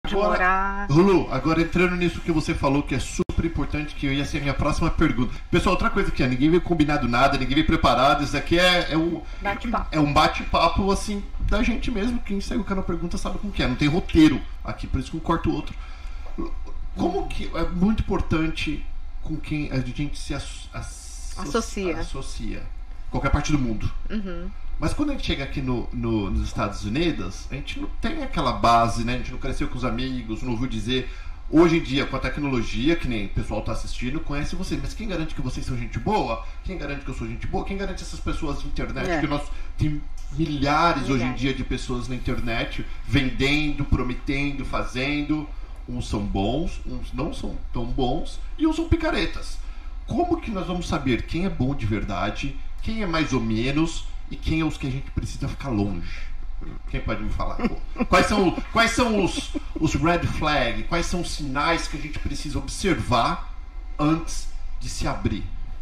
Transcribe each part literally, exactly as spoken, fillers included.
agora, morar. Lulu, agora entrando nisso que você falou, que é super importante, que ia ser a minha próxima pergunta. Pessoal, outra coisa que é, ninguém veio combinado nada, ninguém veio preparado, isso aqui é, é um bate-papo. É um bate-papo, assim, da gente mesmo. Quem segue o canal Pergunta sabe como que é. Não tem roteiro aqui, por isso que um corta o outro. Como que é muito importante com quem a gente se asso associa. associa. Qualquer parte do mundo. Uhum. Mas quando a gente chega aqui no, no, nos Estados Unidos, a gente não tem aquela base, né? A gente não cresceu com os amigos, não ouviu dizer. Hoje em dia, com a tecnologia, que nem o pessoal está assistindo, conhece vocês. Mas quem garante que vocês são gente boa? Quem garante que eu sou gente boa? Quem garante essas pessoas de internet? É. Que nós tem milhares, milhares hoje em dia de pessoas na internet vendendo, prometendo, fazendo. Uns são bons, uns não são tão bons e uns são picaretas. Como que nós vamos saber quem é bom de verdade, quem é mais ou menos e quem é os que a gente precisa ficar longe? Quem pode me falar? Quais são, quais são os, os red flag? Quais são os sinais que a gente precisa observar antes de se abrir?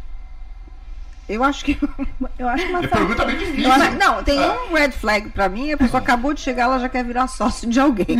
Eu acho que eu acho uma é pergunta bem difícil. Acho, não, tem ah. um red flag pra mim, a pessoa acabou de chegar, ela já quer virar sócio de alguém.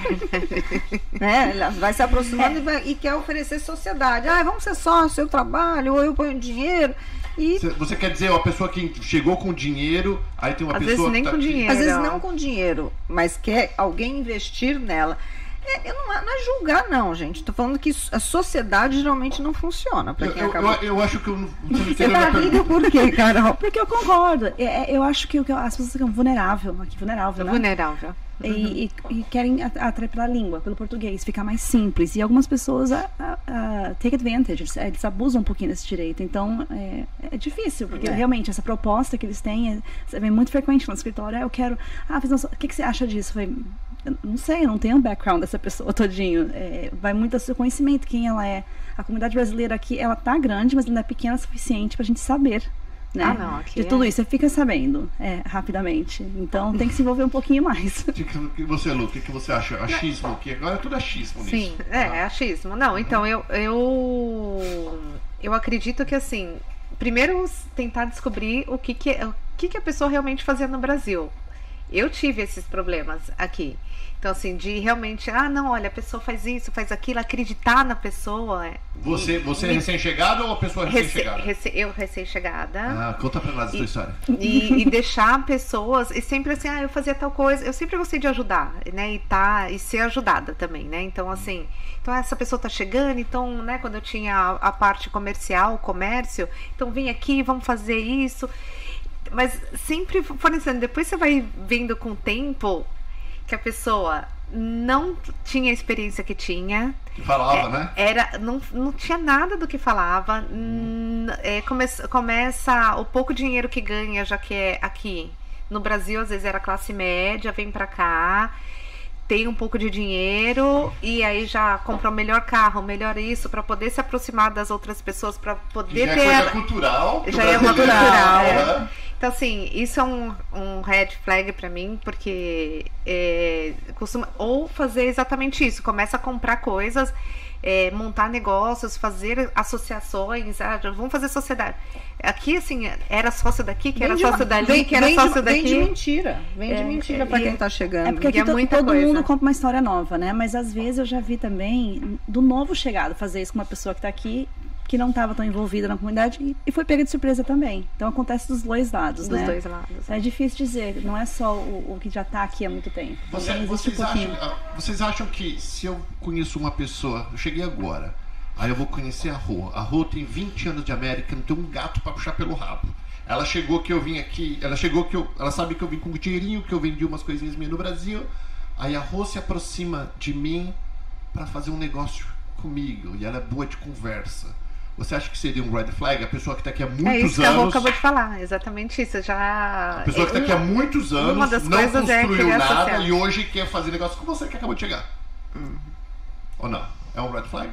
Né? Ela vai se aproximando é. e, vai, e quer oferecer sociedade. Ah, vamos ser sócio, eu trabalho, ou eu ponho dinheiro. E... Você quer dizer, uma pessoa que chegou com dinheiro, aí tem uma Às pessoa vezes nem que tá com aqui... dinheiro. Às vezes não com dinheiro, mas quer alguém investir nela. É, eu não, não é julgar, não, gente. Tô falando que a sociedade geralmente não funciona para quem eu, acabou. Eu, eu acho que eu não. Você tá rindo por quê, Carol? Porque eu concordo. É, eu acho que as pessoas ficam vulnerável aqui, vulnerável, né? Vulnerável. E, e, e querem atrair pela língua, pelo português, ficar mais simples. E algumas pessoas a, a, a take advantage, eles, eles abusam um pouquinho desse direito. Então, é, é difícil, porque é. realmente essa proposta que eles têm é, é muito frequente no escritório. Ah, eu quero... Ah, o que, que você acha disso? Eu falei, eu não sei, eu não tenho o background dessa pessoa todinho. É, vai muito ao seu conhecimento, quem ela é. A comunidade brasileira aqui, ela tá grande, mas ainda é pequena o suficiente pra gente saber. Né? Ah, não, aqui de tudo é... isso, você fica sabendo é, rapidamente. Então tem que se envolver um pouquinho mais. E você, Lu, o que, que você acha? Achismo? Que agora é tudo achismo nisso. Sim, é, ah. é achismo. Não, então eu, eu eu acredito que assim, primeiro tentar descobrir o que, que, o que, que a pessoa realmente fazia no Brasil. Eu tive esses problemas aqui. Então, assim, de realmente, ah, não, olha, a pessoa faz isso, faz aquilo, acreditar na pessoa. Você, e, você é me... recém-chegada ou a pessoa recém-chegada? Rece, rece, eu recém-chegada. Ah, conta pra nós a sua história. E, e deixar pessoas, e sempre assim, ah, eu fazia tal coisa, eu sempre gostei de ajudar, né, e, tá, e ser ajudada também, né, então assim, então essa pessoa tá chegando, então, né, quando eu tinha a, a parte comercial, o comércio, então vem aqui, vamos fazer isso, mas sempre fornecendo, depois você vai vendo com o tempo que a pessoa não tinha a experiência que tinha. Que falava, é, né? Era, não, não tinha nada do que falava. Hum. É, come, começa o pouco dinheiro que ganha, já que é aqui. No Brasil, às vezes era classe média, vem pra cá, tem um pouco de dinheiro e aí já compra o melhor carro, melhor isso, pra poder se aproximar das outras pessoas, pra poder já ter... Já é coisa cultural. Já é uma cultural, é. Né? Então, assim, isso é um, um red flag pra mim, porque é, costuma, ou fazer exatamente isso, começa a comprar coisas, é, montar negócios, fazer associações, ah, vamos fazer sociedade. Aqui, assim, era sócio daqui, que vem era sócio uma, dali, vem, que era vem sócio de, daqui. Vem de mentira, vem de é, mentira pra quem tá chegando. É porque aqui é to, todo coisa. mundo compra uma história nova, né? Mas às vezes eu já vi também do novo chegado fazer isso com uma pessoa que tá aqui, que não estava tão envolvida na comunidade e, e foi pega de surpresa também. Então acontece dos dois lados, dos né? dois lados. É difícil dizer, não é só o, o que já está aqui há muito tempo. Você, vocês, um acham, vocês acham que se eu conheço uma pessoa, eu cheguei agora, aí eu vou conhecer a Rô. A Rô tem vinte anos de América, não tem um gato para puxar pelo rabo. Ela chegou que eu vim aqui, ela chegou que eu, ela sabe que eu vim com um dinheirinho, que eu vendi umas coisinhas minhas no Brasil. Aí a Rô se aproxima de mim para fazer um negócio comigo e ela é boa de conversa. Você acha que seria um red flag? A pessoa que está aqui há muitos anos... É isso que anos, a Rô acabou de falar, exatamente isso. Já... A pessoa que está aqui há muitos anos, uma das não coisas construiu é nada associar. E hoje quer fazer negócio com você que acabou de chegar. Hum. Ou não? É um red flag?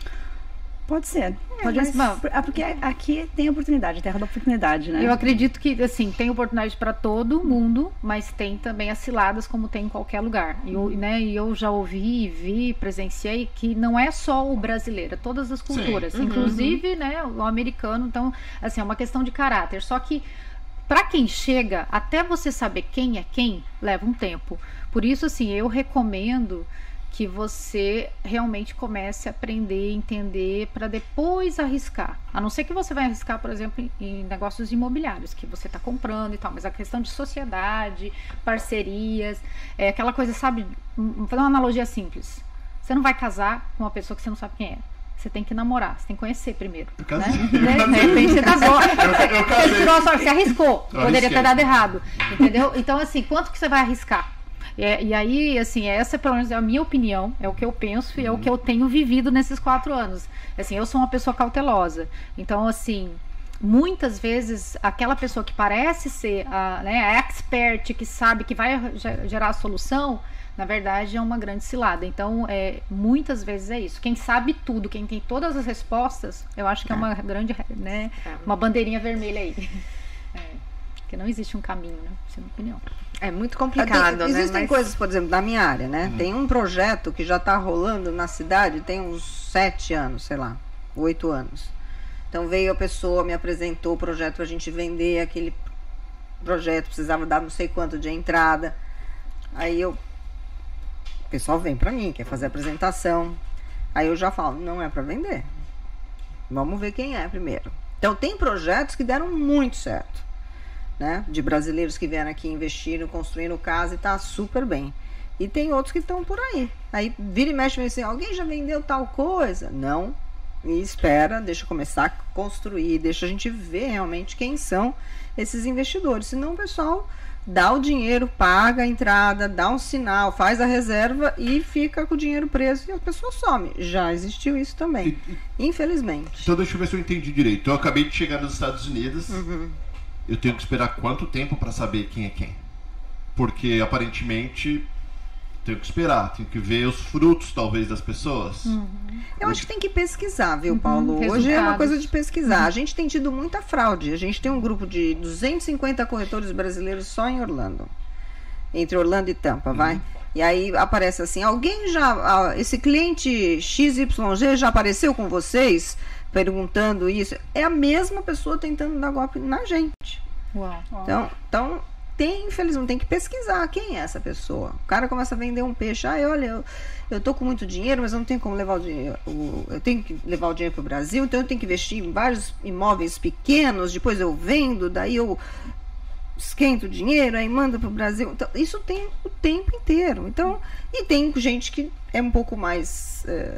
Pode ser. É, Pode mas... Bom, porque aqui tem oportunidade, terra da oportunidade, né? Eu acredito que, assim, tem oportunidade para todo mundo, mas tem também as ciladas como tem em qualquer lugar. E eu, né, eu já ouvi, vi, presenciei que não é só o brasileiro, é todas as culturas. Sim. Inclusive, uhum. né, o americano. Então, assim, é uma questão de caráter. Só que, para quem chega, até você saber quem é quem, leva um tempo. Por isso, assim, eu recomendo que você realmente comece a aprender, entender, para depois arriscar. A não ser que você vai arriscar, por exemplo, em negócios imobiliários, que você está comprando e tal, mas a questão de sociedade, parcerias, é aquela coisa, sabe, vou fazer uma analogia simples. Você não vai casar com uma pessoa que você não sabe quem é. Você tem que namorar, você tem que conhecer primeiro. Eu casei. Né? De repente você casou. Eu, eu casei. Você, tirou a sorte, você arriscou. Eu Poderia arrisquei. ter dado errado. Entendeu? Então, assim, quanto que você vai arriscar? É, e aí, assim, essa pelo menos é a minha opinião, é o que eu penso e é o que eu tenho vivido nesses quatro anos. Assim, eu sou uma pessoa cautelosa. Então, assim, muitas vezes aquela pessoa que parece ser a, né, a expert, que sabe que vai gerar a solução, na verdade é uma grande cilada. Então, é, muitas vezes é isso. Quem sabe tudo, quem tem todas as respostas, eu acho que é, é uma grande, né, uma bandeirinha vermelha aí. É, porque não existe um caminho, né? Essa é a minha opinião. É muito complicado, tem, né? Existem Mas... coisas, por exemplo, na minha área, né? Uhum. Tem um projeto que já está rolando na cidade, tem uns sete anos, sei lá, oito anos. Então veio a pessoa, me apresentou o projeto para a gente vender aquele projeto, precisava dar não sei quanto de entrada. Aí eu... O pessoal vem para mim, quer fazer a apresentação. Aí eu já falo, não é para vender. Vamos ver quem é primeiro. Então tem projetos que deram muito certo. Né, de brasileiros que vieram aqui, investiram, construindo casa e tá super bem. E tem outros que estão por aí. Aí vira e mexe e assim, alguém já vendeu tal coisa? Não. E espera, deixa eu começar a construir, deixa a gente ver realmente quem são esses investidores. Senão o pessoal dá o dinheiro, paga a entrada, dá um sinal, faz a reserva e fica com o dinheiro preso e a pessoa some. Já existiu isso também, e, infelizmente. Então deixa eu ver se eu entendi direito. Eu acabei de chegar nos Estados Unidos. Uhum. Eu tenho que esperar quanto tempo para saber quem é quem? Porque aparentemente tenho que esperar, tenho que ver os frutos talvez das pessoas. Uhum. Eu acho que tem que pesquisar, viu, Paulo? Uhum, Hoje é uma coisa de pesquisar. Uhum. A gente tem tido muita fraude. A gente tem um grupo de duzentos e cinquenta corretores brasileiros só em Orlando. Entre Orlando e Tampa, uhum. vai? E aí aparece assim, alguém já... Esse cliente X Y G já apareceu com vocês? Perguntando isso, é a mesma pessoa tentando dar golpe na gente. Uau, uau. Então, então tem, infelizmente, tem que pesquisar quem é essa pessoa. O cara começa a vender um peixe, ah, olha, eu, eu tô com muito dinheiro, mas eu não tenho como levar o dinheiro, o, eu tenho que levar o dinheiro para o Brasil, então eu tenho que investir em vários imóveis pequenos, depois eu vendo, daí eu esquento o dinheiro, aí manda para o Brasil. Então, isso tem o tempo inteiro. Então, e tem gente que é um pouco mais é,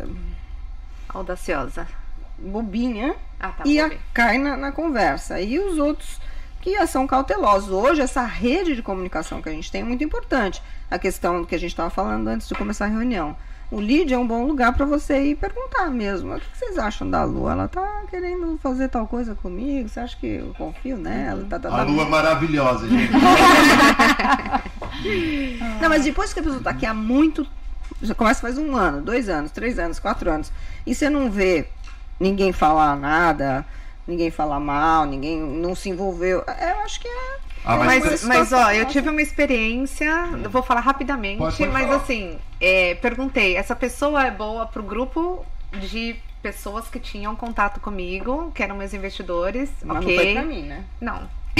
audaciosa, bobinha, ah, tá, e a, cai na, na conversa. E os outros que são cautelosos. Hoje, essa rede de comunicação que a gente tem é muito importante. A questão que a gente estava falando antes de começar a reunião. O lead é um bom lugar para você ir perguntar mesmo. O que vocês acham da Lu? Ela tá querendo fazer tal coisa comigo? Você acha que eu confio nela? Tá, tá, tá. A Lu é maravilhosa, gente. Não, mas depois que a pessoa tá aqui há muito... Já começa faz um ano, dois anos, três anos, quatro anos. E você não vê ninguém falar nada, ninguém falar mal, ninguém não se envolveu. Eu acho que é. Ah, mas, mas, mas ó, eu tive uma experiência, eu vou falar rapidamente, pode, pode mas falar. assim, é, perguntei, essa pessoa é boa pro grupo de pessoas que tinham contato comigo, que eram meus investidores, mas ok? Não foi pra mim, né? Não.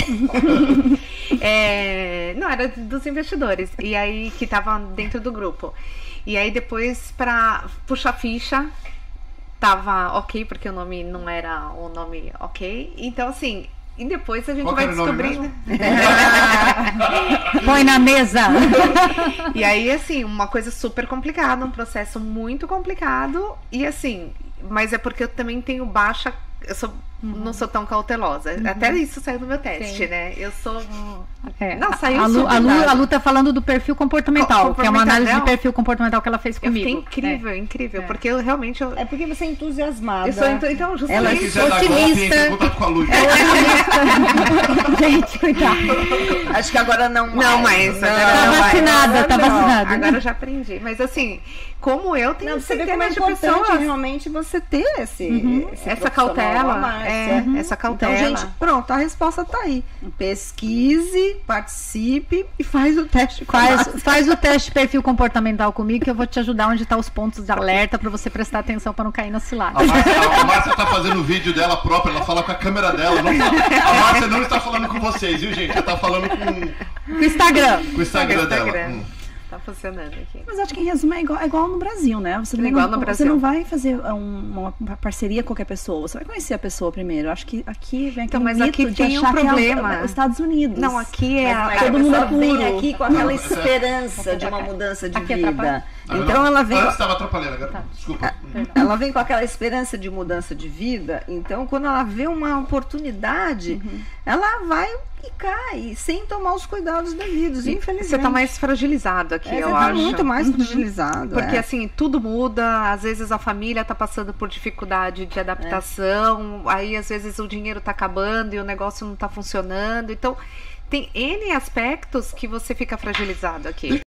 é, não, era dos investidores, e aí que tava dentro do grupo. E aí depois, pra puxar ficha, tava ok, porque o nome não era o nome ok. Então, assim, e depois a gente Qual vai era o nome descobrindo. Põe na mesa! E aí, assim, uma coisa super complicada, um processo muito complicado. E assim, mas é porque eu também tenho baixa. Eu sou, uhum. não sou tão cautelosa. Uhum. Até isso saiu do meu teste, Sim. né? Eu sou. É, não, saiu a Lu, a, Lu, a Lu tá falando do perfil comportamental, Co que é uma análise de perfil comportamental que ela fez comigo. Eu incrível, é. incrível. É. Porque eu realmente. Eu... É porque você é entusiasmada. Eu sou entu... Então, justamente. Se quiser dar golpe, entra em contato com a Lu. Gente, cuidado. Acho que agora não mais. Não mais. Não, tá não vacinada, mais. tá vacinada. Agora eu já aprendi. Mas assim, como eu tenho não, você vê como é importante pessoas... realmente você ter esse, uhum. esse essa cautela. Mais, é, é. Uhum. Essa cautela. Então, gente, pronto, a resposta tá aí. Pesquise, participe e faz o teste. Faz, faz o teste de perfil comportamental comigo que eu vou te ajudar onde tá os pontos de alerta para você prestar atenção para não cair na cilada. A Márcia, a Márcia tá fazendo o vídeo dela própria, ela fala com a câmera dela. Não fala, a Márcia não está falando com vocês, viu, gente? Ela tá falando com, com o Instagram. Com o Instagram, Instagram dela. Hum. tá funcionando aqui. Mas acho que em resumo é igual, é igual no Brasil, né? Você, É igual não, no Brasil. você não vai fazer um, uma parceria com qualquer pessoa, você vai conhecer a pessoa primeiro. Acho que aqui vem aquele Então, mas mito aqui de tem um achar problema. que é os Estados Unidos. Não, aqui é... Mas, a- a todo mundo é pessoa vem puro. aqui com aquela Não, esperança de uma mudança de Aqui vida. atrapalha. Então ela vem, Antes estava atrapalhando, agora. Desculpa. ela vem com aquela esperança de mudança de vida. Então, quando ela vê uma oportunidade, ela vai e cai, sem tomar os cuidados devidos, infelizmente. Você tá mais fragilizado aqui, É, eu você tá acho. muito mais fragilizado. Porque é. assim, tudo muda, às vezes a família tá passando por dificuldade de adaptação, aí às vezes o dinheiro tá acabando e o negócio não tá funcionando. Então, tem N aspectos que você fica fragilizado aqui.